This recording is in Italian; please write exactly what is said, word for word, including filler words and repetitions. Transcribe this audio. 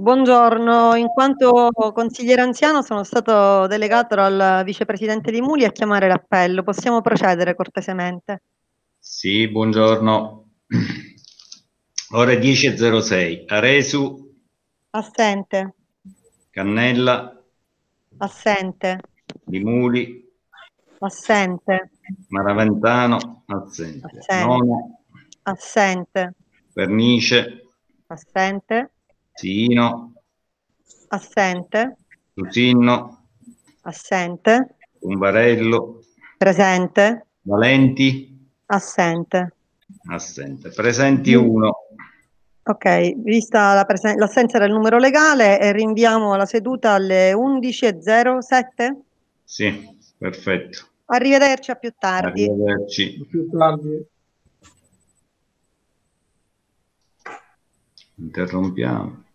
Buongiorno, in quanto consigliere anziano sono stato delegato dal vicepresidente Li Muli a chiamare l'appello. Possiamo procedere cortesemente? Sì, buongiorno. Ore dieci e zero sei. Aresu, Assente. Cannella, Assente. Li Muli, Assente. Maraventano, assente. Assente. Nono, Assente. Pernice, Assente. Siino, Assente. Lusinno, Assente. Umbarello, Presente. Valenti, Assente. assente. Presenti uno. Ok, vista la presen- l'assenza del numero legale, eh, rinviamo la seduta alle undici e zero sette. Sì, perfetto. Arrivederci, a più tardi. Arrivederci. Più tardi. Interrompiamo.